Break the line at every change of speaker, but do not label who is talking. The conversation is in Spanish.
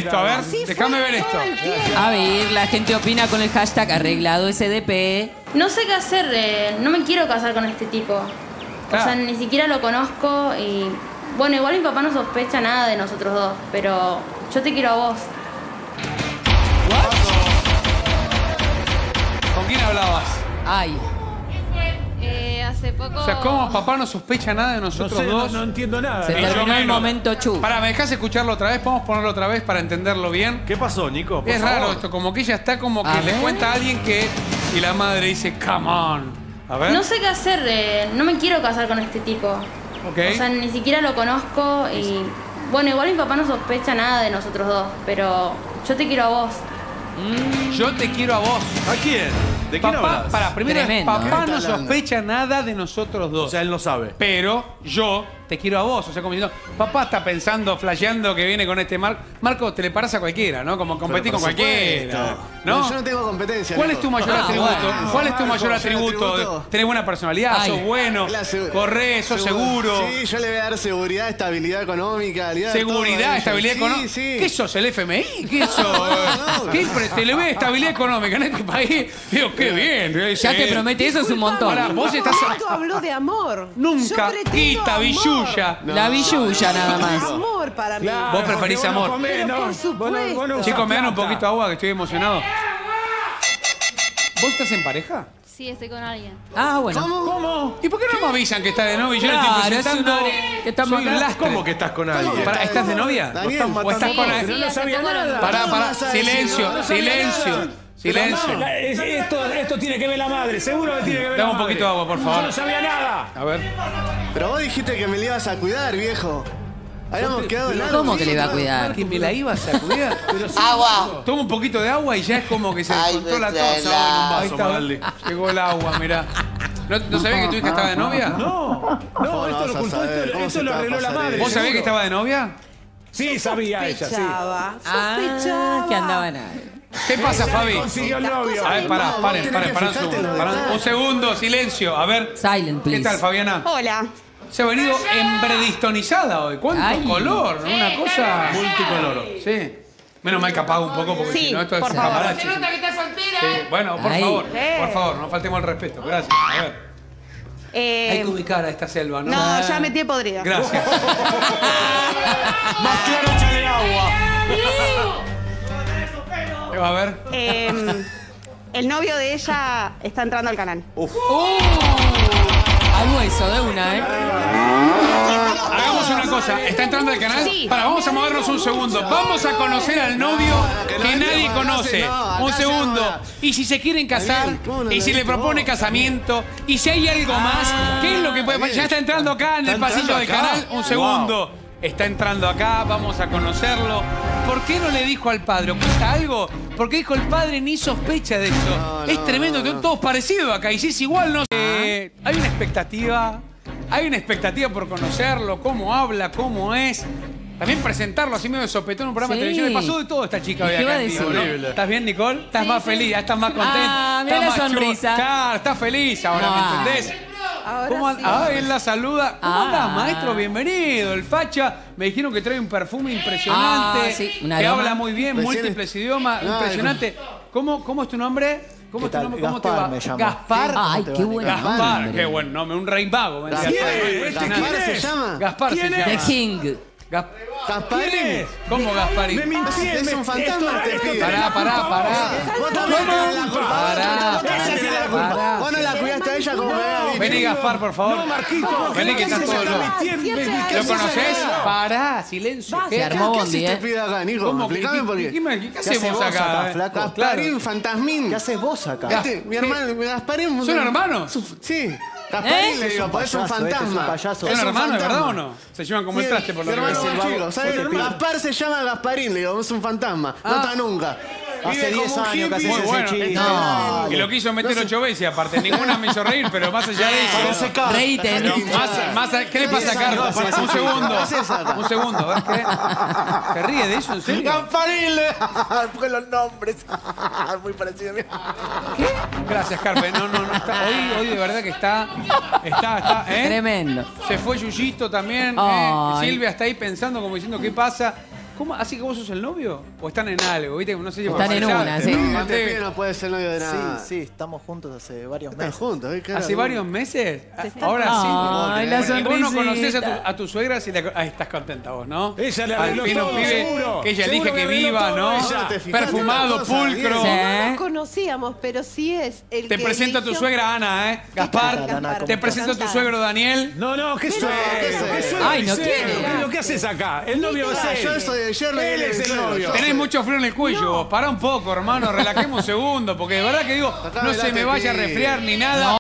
esto, a ver. Déjame ver esto.
A ver, la gente opina con el hashtag arreglado SDP.
No sé qué hacer, no me quiero casar con este tipo.
Claro.
O sea, ni siquiera lo conozco y... Bueno, igual mi papá no sospecha nada de nosotros dos, pero yo te quiero a vos.
¿Con quién hablabas?
Ay.
Hace poco...
O sea, ¿cómo papá no sospecha nada de nosotros dos?
No entiendo nada.
Se
Y yo
terminó el
menos.
momento chu.
Pará, ¿me dejás escucharlo otra vez? ¿Podemos ponerlo otra vez para entenderlo bien?
¿Qué pasó, Nico? Por
Es
favor.
raro esto, como que ella está como que
A
le
ver.
cuenta a alguien que... Y la madre dice, come on. A ver.
No sé qué hacer, no me quiero casar con este tipo.
Ok.
O sea, ni siquiera lo conozco y... Bueno, igual mi papá no sospecha nada de nosotros dos, pero yo te quiero a vos.
Yo te quiero a vos.
¿A quién? ¿De quién
Papá,
hablas?
para, primero,
Tremendo,
papá
¿eh?
no sospecha nada de nosotros dos.
O sea, él no sabe.
Pero yo te quiero a vos. O sea, como diciendo, papá está pensando, flasheando que viene con este Marco. Marco, te le paras a cualquiera, ¿no? Como competís con
por
cualquiera.
supuesto.
¿No?
Yo no tengo competencia.
¿Cuál
Nico.
es tu mayor atributo?
bueno.
¿Cuál es tu mayor
Mayor
atributo?
atributo.
¿Tenés buena personalidad?
Ay.
¿Sos bueno? ¿Corrés? ¿Sos seguro?
Sí, yo le voy a dar seguridad, estabilidad económica. le voy a dar todo a
¿Seguridad,
ella.
estabilidad
Sí,
económica?
sí.
¿Qué sos, el FMI? ¿Qué sos?
no.
¿Qué te le ve estabilidad económica en este país? Digo, qué bien.
Ya te promete eso es un montón.
Ahora, vos estás...
¿Cuándo habló de amor?
Nunca.
Yo pretendo
Quita,
amor.
billulla.
La billulla nada más.
Amor para mí.
Vos preferís
porque
amor.
comés,
Pero
¿no?
por supuesto.
Vos no usás
Chicos, me dan un
plata.
poquito de agua que estoy emocionado. ¿Vos estás en pareja?
Sí, estoy con alguien.
Ah, bueno.
¿Cómo?
¿Y por qué no me avisan que está de novia? Yo le
Claro,
estoy
es
presentando.
una- que estamos
Soy un
acá.
lastre.
¿Cómo que estás con alguien?
Pará, ¿estás de novia?
Daniel,
¿O estás con
Sí,
Pero no
hace
sabía
poco
nada.
Pará,
¿Cómo
pará.
vas a decir?
Silencio,
No
silencio. Silencio.
Esto tiene que ver la madre, seguro que tiene que ver
Dame
la
un
madre.
poquito de agua, por favor.
Yo no sabía nada.
A ver.
Pero vos dijiste que me le ibas a cuidar, viejo. Habíamos quedado en algo.
¿Cómo que le va a cuidar?
¿Que me la ibas a cuidar?
Agua.
Toma un poquito de agua y ya es como que se
Ay,
controla
me
todo.
trae la-
Ahí está.
Magaldi.
Llegó el agua, mirá. ¿No sabías que tu hija estaba de novia?
No,
¿Cómo
esto
vas
lo
a
ocultó,
saber? ¿Cómo
esto
se
lo
te va a
arregló la
pasar
madre.
eso?
¿Vos sabías que estaba de novia?
Sí, sabía ella, sí.
Sospechaba.
Ah,
Sospechaba.
que andaban ahí.
¿Qué pasa, Fabi?
Consiguió el novio.
A ver, pará,
No,
paren,
vos
paren,
tenés que
pará un
fijarte en
segundo.
los
Pará, un
detalles.
segundo, silencio. A ver.
Silent, please.
¿Qué tal, Fabiana?
Hola.
Se ha venido embredistonizada hoy. ¿Cuánto
Ay.
color? ¿No? Una cosa...
Multicolor.
Sí. Menos mal que apago un poco porque
Sí,
si no esto es
por favor.
cambalache. Sí, bueno,
Ay.
por favor, no faltemos el respeto. Gracias. A ver. Hay que ubicar a esta selva, ¿no?
No, ya metí podrida.
Gracias.
Más claro, échale agua.
A ver.
El novio de ella está entrando al canal.
Al hueso de una, ¿eh?
Hagamos una cosa. ¿Está entrando al canal?
Sí.
Vamos a movernos un segundo. Vamos a conocer al novio que nadie conoce. Un segundo. Y si se quieren casar,
Daniel, ¿cómo no
y
lo
si le
viste
propone
vos?
casamiento, y si hay algo más, ¿qué es lo que puede pasar? Ya está entrando acá en el
¿Está
pasillo del
entrando acá?
canal. Un segundo. Está entrando acá, vamos a conocerlo. ¿Por qué no le dijo al padre? ¿Oculta algo? Porque dijo el padre ni sospecha de eso. Es tremendo, todos parecidos acá. Y si es igual, no sé. Hay una expectativa. Hay una expectativa por conocerlo, cómo habla, cómo es. También presentarlo así medio de sopetón en un programa
Sí.
de televisión. Le pasó de todo a esta chica hoy
¿Qué
acá
va a
en vivo,
decir?
¿no? ¿Estás bien, Nicole? ¿Estás más feliz? ¿Ya estás más contenta?
Ah, mirá
¿Estás
la
más
sonrisa.
Claro, estás feliz ahora, ¿me
Ah.
entendés?
Ahora
¿Cómo
sí.
él la saluda. ¿Cómo
Ah.
andás, maestro? Bienvenido. El facha me dijeron que trae un perfume impresionante.
Ah, sí, un
que
aroma.
habla muy bien,
Recién
múltiples idiomas.
No,
impresionante. ¿Cómo es tu nombre? ¿Cómo es tu
tal?
nombre? ¿Cómo te
Gaspar
va?
me llamo.
Gaspar.
Ay, qué buen
Gaspar,
nombre.
qué buen nombre. Un rey vago. me decía.
¿Gaspar se llama?
Gaspar se
¿Quién
llama.
The King.
¿Gasparín?
¿Quién es?
¿Cómo Gasparín?
Me mintió.
Es un fantasma, te pibe.
Pará.
Vos también tenés la culpa.
Pará.
Vos también tenés la culpa.
Pará.
Vos no la cuidaste a ella como me había dicho.
Vení, Gaspar, por favor.
No, Marquito.
Vení, que estás todo loco. ¿Lo conoces? Pará, silencio.
Se armó
¿Qué
Bondi,
hace
¿eh?
este pibe acá, Nico?
¿Cómo?
Explícame por qué.
¿Qué hacemos
vos
acá?
acá, flaco?
Gasparín, fantasmín.
¿Qué haces vos acá?
Mi hermano, Gasparín.
¿Son hermanos?
Sí. Gasparín le digo, porque es un
payaso, este es un
fantasma.
payaso.
¿Son
un
hermanos, de verdad
fantasma.
o no? Se llevan como el
Sí,
traste por lo
mi
que
hermano
veo.
más chico, ¿sabes?
Vos te
Gaspar se llama Gasparín, le digo, es un fantasma. No está nunca.
Hace
Vive
10
como un
años que haces
hippie.
Muy bueno.
ese chiste.
No.
Y lo quiso meter 8 veces, aparte. Ninguna me hizo reír, pero más allá de eso.
Parece K.
Reíte, ¿no?
¿Qué le pasa a Carlos? Un segundo. Un segundo, ¿ves qué? ¿Se ríe de eso, en serio?
Gasparín, porque los nombres. Muy parecido a mí.
Gracias, Carpe. No. Hoy de verdad que está, ¿eh?
Tremendo.
Se fue Yuyito también.
Ay.
Silvia está ahí pensando, como diciendo, ¿qué pasa? ¿Cómo? ¿Así que vos sos el novio? ¿O están en algo? ¿Viste? No sé si
Están en una, sí.
Este pibe no puede ser novio de nada.
Sí, estamos juntos hace varios
Están
meses.
juntos, ¿eh? Cara,
¿Hace varios meses? Ahora
Ay,
sí.
la
Y vos no conocés
sonrisita.
a tu suegra si ahí estás contenta vos, ¿no?
Ella le
Al
arregló
fin un
todo,
pibe
seguro.
que ella
Seguro
elige que
arregló
viva,
todo
¿no?
ella.
¿Te fijaste
Perfumado,
una cosa,
pulcro.
Sí.
No nos conocíamos, pero sí es el
Te
que
presento a tu
eligió-
suegra Ana, ¿eh? Gaspar.
Gaspar,
Te presento a tu
encantada.
suegro Daniel.
No, ¿qué suegro?
¿qué
¿Qué
suegro?
suegro?
Ay, no
Giselle?
quiere.
¿Qué es lo que haces acá? El novio es él.
Yo soy el yerno y
Él es el
suegro.
novio.
Tenés mucho frío en el cuello. Vos. Pará un poco, hermano. Relajemos un segundo. Porque de verdad que digo, no se me vaya a resfriar ni nada.